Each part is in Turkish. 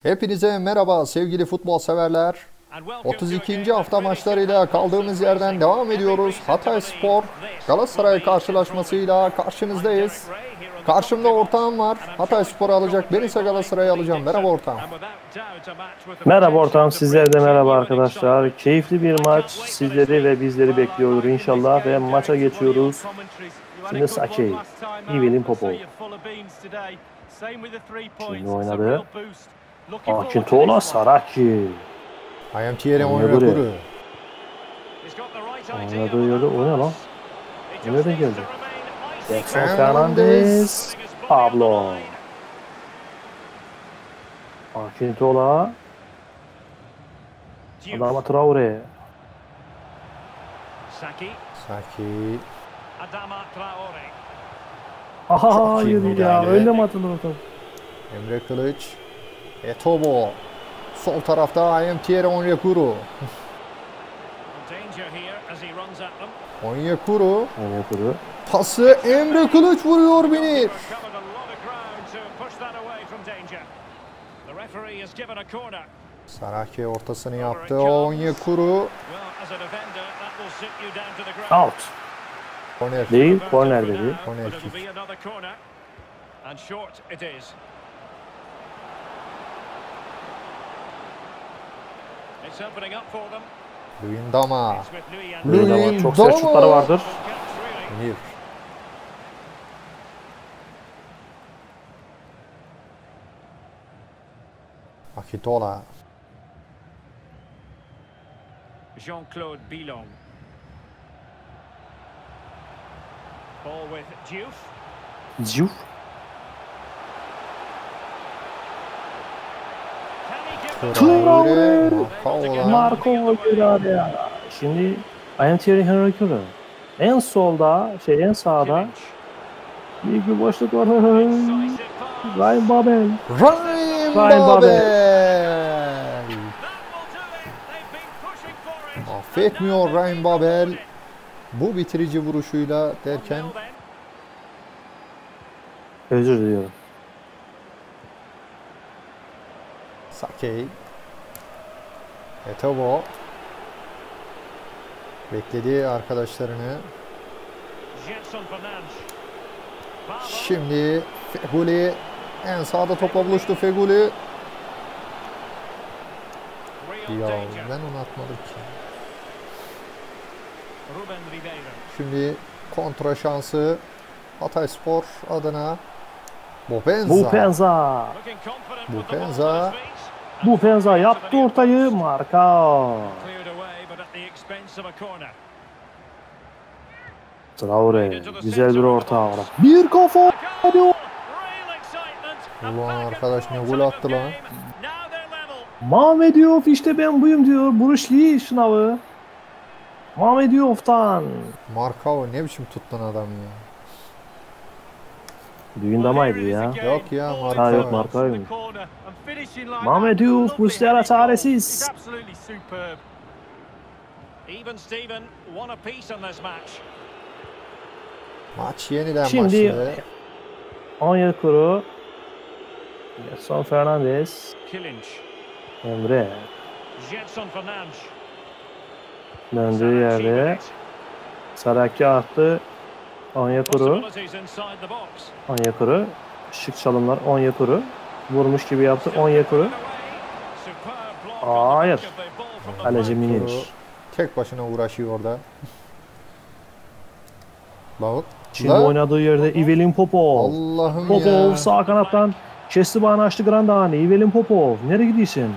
Hepinize merhaba sevgili futbol severler. 32. hafta maçlarıyla kaldığımız yerden devam ediyoruz. Hatayspor Galatasaray karşılaşmasıyla karşınızdayız. Karşımda ortağım var. Hatayspor'u alacak. Ben ise Galatasaray'ı alacağım. Merhaba ortağım. Merhaba ortağım, sizlere de merhaba arkadaşlar. Keyifli bir maç sizleri ve bizleri bekliyor inşallah ve maça geçiyoruz. Şimdi Saki, Ivelin Popov. Şimdi oynadı. Akintola, Saraki. Ayamtiere Onyekuru. Oynadığı yerde o ne lan? O nereden geldi? Jackson Fernandez, Pablo. Akintola. Adama Traore. Saki. Aha, hayır ya, öyle mi atılır o top? Emre Kılıç. Etobo. Sol tarafta Ayamtiere Onyekuru. Onyekuru. Pası Emre Kılıç vuruyor beni. Saraki ortasını yaptı. Onyekuru. Out. Korner. Değil, korner dedi. Korner kick. Luyendama. Luyendama çok sert şutları vardır. Münir. Akintola. Jean-Claude Billon. Ball with Diouf. Diouf. Traore. Marco Traore. Şimdi Ayamtiere Onyekuru. En solda, en sağda büyük bir boşluk var. Ryan Babel. Affetmiyor Ryan Babel. Bu bitirici vuruşuyla derken özür diliyorum. Saki. Etobo. Bekledi arkadaşlarını. Şimdi Feguli en sağda topla buluştu Feguli. Ya ben onu atmadım ki. Şimdi kontra şansı Hatayspor adına Bupenza yaptı ortayı, marka. Traore, güzel bir orta var. Bir kafa. Ulan arkadaş ne gol attı lan. Mehmet Diouf, işte ben buyum diyor. Buruşli sınavı. Mehmet Diouf'tan. Markao ne biçim tuttun adam ya. Luyendama'ydı ya. Yok ya Markao. Ha yok, Markao. Mehmet Diouf, Muslera çaresiz. Maç yeniden şimdi başladı. Onyekuru, Jackson Fernandez, Emre. Döndüğü yerde Saraki attı. Onyekuru. Şık çalımlar. Onyekuru. Vurmuş gibi yaptı. Onyekuru. Hayır. Kaleci Münir. Tek başına uğraşıyor orada. Şimdi oynadığı yerde Ivelin Popov. Allah'ım Popov ya. sağ kanattan kesti, bağını açtı Grandani. Ivelin Popov. Nereye gidiyorsun?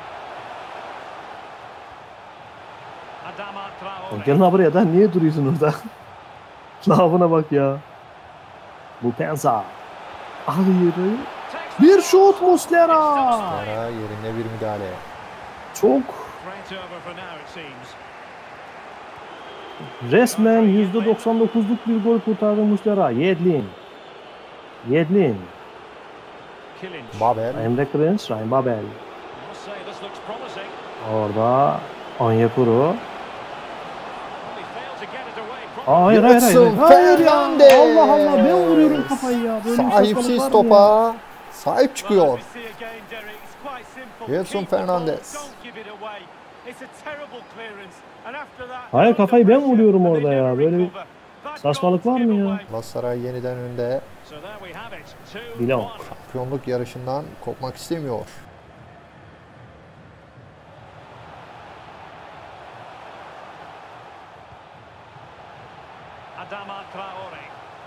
Gelin buraya da, niye duruyorsun orada? Lafına bak ya. Bupenza. Hayır. Bir şut Muslera. Yerine bir müdahale. Çok. Resmen %99'luk bir gol kurtardı Muslera. Yedlin. Babel. Emre Kılıç, Ryan Babel. Orada Onyekuru. Hayır ya. Allah Allah, ben vuruyorum kafayı ya. Böyle sahipsiz topa sahip çıkıyor. Gelson Fernandes. Hayır, kafayı ben vuruyorum orada ya. Böyle bir saçmalık var mı ya? Galatasaray yeniden önde. Bilong. Şampiyonluk yarışından kopmak istemiyor. Adama Traore.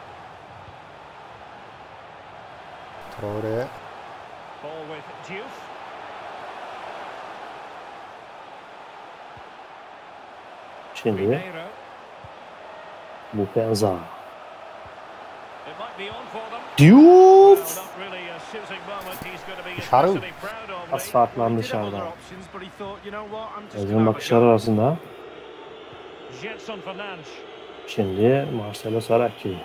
Traore. Ball with Diouf. Şimdi Ribeiro. bu Penza. It might be on for them. Diouf. Not really a shooting moment. He's going to be Dışarı. especially proud of. Az farklandı dışarıda. Gözün bakışlar arasında. Gelson Fernandes. Şimdi Marcelo Saracchi.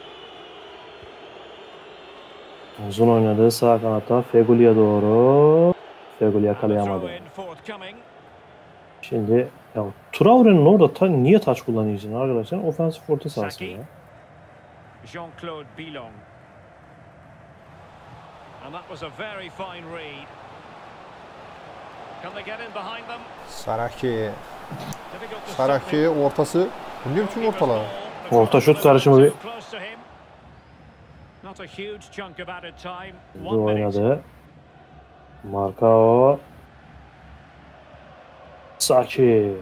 Uzun oynadığı sağ kanatta Feghoul'iye doğru. Feghouli yakalayamadı. Throw in forthcoming. Şimdi ya Traore'nin orada niye taç kullanıyorsun arkadaşlar? Ofensif orta sahası ya. Jean-Claude Billon. And that was a very fine read. Can they get in behind them? Saraki. Difficult to Saraki ortası. Bu ne biçim ortalar? Orta şut karışımı bir Close to him. Not a huge chunk of added time. hızlı 1 minute. oynadı. Marcao. Saki.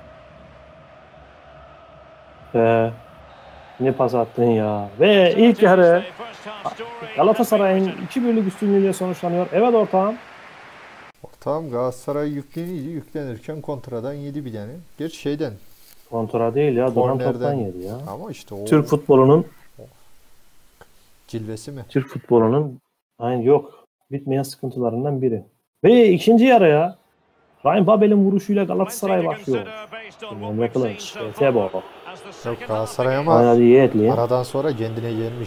Ne pas attın ya. Ve ilk yarı Galatasaray'ın 2-1'lik üstünlüğüyle sonuçlanıyor. Evet ortağım. Ortağım Galatasaray yüklenirken kontradan yedi bir tane. Gerçi şeyden. Kontra değil ya. Duran Kornerden. toptan yedi ya. Ama işte o Türk futbolunun cilvesi mi? aynı yok. Bitmeyen sıkıntılarından biri. Ve ikinci yarıya Ryan Babel'in vuruşuyla Galatasaray başlıyor. Emre Kılıç, Etebo. Yok Galatasaray ama Oynadı Yiğitli. aradan sonra kendine gelmiş.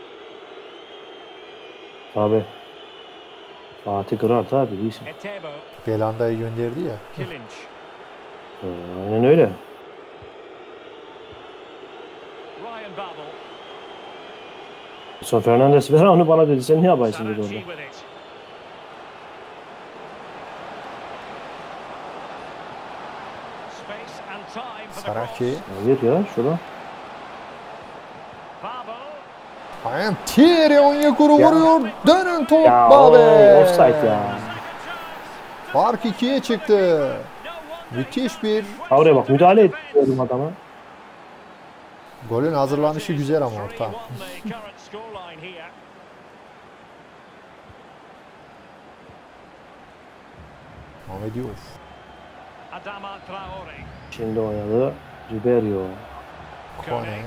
Tabi. Fatih Kırar tabi değilsin. Etebo. Belanda'yı gönderdi ya. Killinch. Aynen öyle. Ryan Babel. Son Fernandes ver onu bana dedi. Sen ne yapaysın dedi Saracchi orada. with it. Space and time for the Saraki. cross. Hayır ya şurada. Babel. Aynen Thierry Onyekuru vuruyor. Dönün top Ya Babel. offside ya. Fark 2'ye çıktı. Müthiş bir Oraya bak müdahale ediyorum adama. golün hazırlanışı güzel ama orta. Ahmet Diouf. Adama Traore. Şimdi oynadı. Ribeiro. Kone.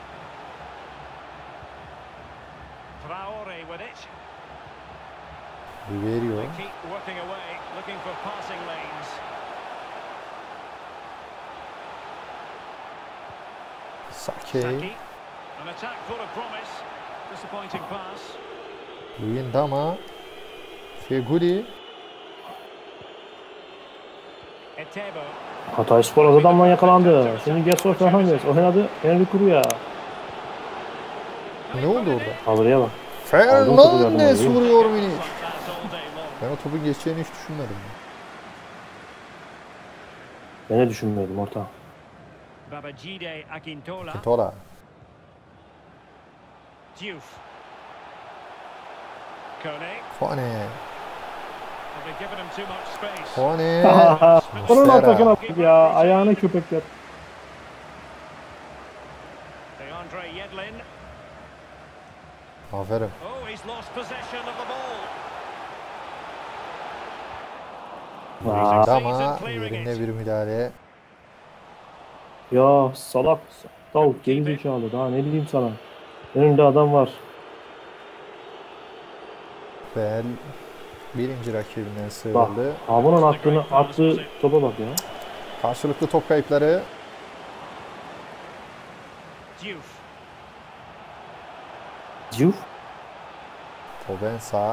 Traore with it. Ribeiro. They keep working away, looking for passing lanes. Sake. Saki. An attack full of promise. Disappointing pass. Luyendama. Feghouli. Etebo. Hatayspor az adamla yakalandı. Şimdi Gelson Fernandes oynadı. Henry Kuruya. Ne oldu orada? Oraya bak. Fernandes vuruyor minik. That all day long. Ben o topun geçeceğini hiç düşünmedim. Ben de düşünmüyordum orta. Babajide Akintola. Tola. Diouf. Kone. Kone. Have they given him too much space? Kone. Onun Muslera. atakına bak ya. Ayağını köpekler. DeAndre Yedlin. Aferin. Oh, he's lost possession of the ball. Aa, Ama yerinde bir müdahale. ya salak. Tavuk geri zekalı. Daha ne diyeyim sana. Önünde adam var. Bel birinci rakibinden Bak. sıyrıldı. Bunun attığı topa bak ya. Karşılıklı top kayıpları. Diouf. Diouf. Foben sağ.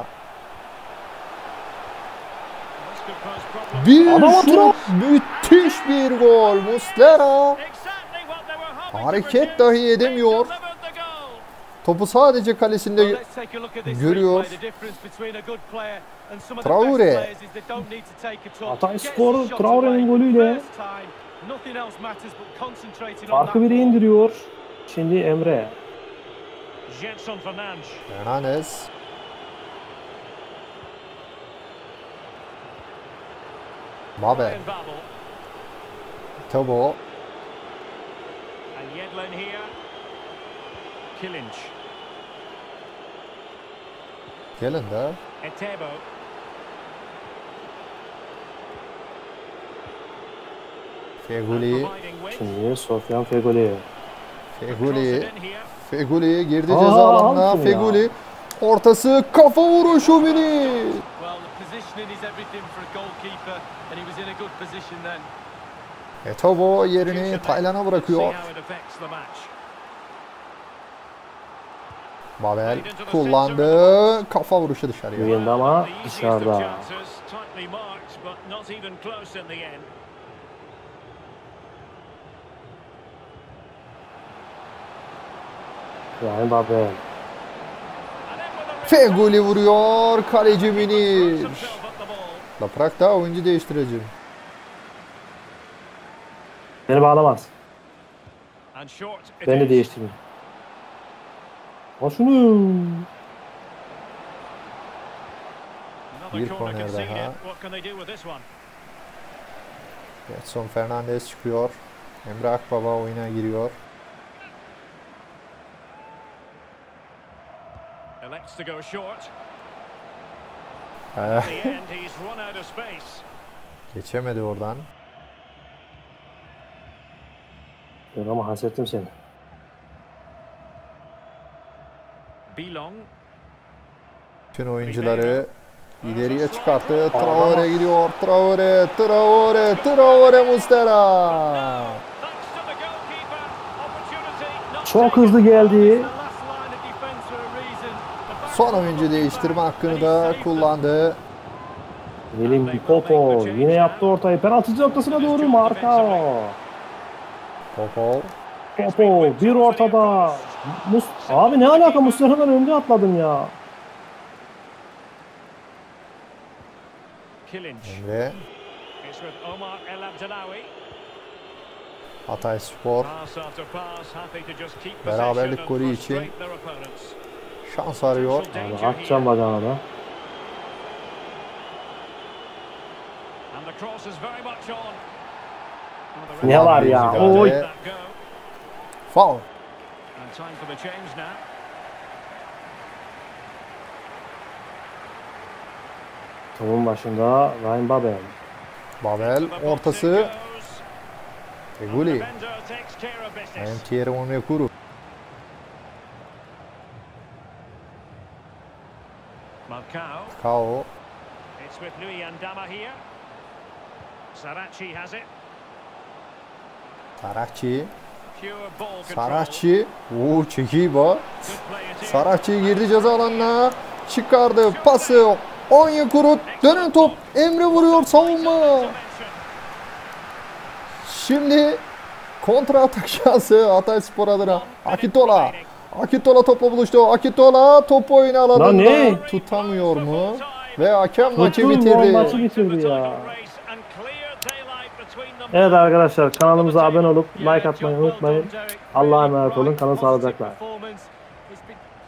This could pose problems. Bir Adama şut. Müthiş bir gol. Muslera. Exactly what they were hoping to Hareket produce. dahi edemiyor. Delivered the goal. Topu sadece kalesinde Let's take a look at this görüyor. replay, the difference between a good player Traore. Hatayspor Traore'nin golüyle farkı bire indiriyor. Şimdi Emre. Hernandez. Babel. Tabo. Gelin de. Feguli. Şimdi Sofyan Feguli. Feguli girdi ceza alanına. Feguli. Ortası kafa vuruşu Vini. Etobo yerini Taylan'a bırakıyor. Babel kullandı. Kafa vuruşu dışarıya. Oyunda ama dışarıda. Yani Babel. Feguli vuruyor. Kaleci Münir. Laprak da oyuncu değiştireceğim. Beni bağlamaz. Ben de değiştireyim. Al şunu. Bir korner daha. Edson Fernandez çıkıyor. Emre Akbaba oyuna giriyor. Geçemedi oradan. Ben ama hasrettim seni. Bütün oyuncuları ileriye çıkarttı. Traore gidiyor. Traore Muslera. Çok hızlı geldi. Son oyuncu değiştirme hakkını da kullandı. Velim Popov yine yaptı ortayı. Penaltı noktasına doğru Marka. Popov. Popov bir ortada. Abi ne alaka, Muslera'dan önde atladım ya. Emre. Hatayspor beraberlik golü için şans arıyor. Abi atacağım bacağına da. Ne var ya? Oy. Foul. Topun başında Ryan Babel. Babel ortası. Feguli. Thierry Onyekuru. Kao. Saracchi. Çekiba. Saracchi girdi ceza alanına. Çıkardı pası. Onyekuru. Dönen top. Emre vuruyor savunma. Şimdi kontra atak şansı Hatayspor adına. Akintola topla buluştu. Akintola topu oyuna alanında tutamıyor mu? Ve hakem maçı bitirdi. Maçı bitirdi ya. Evet arkadaşlar, kanalımıza abone olup like atmayı unutmayın. Allah'a emanet olun. Kanal sağlıcakla.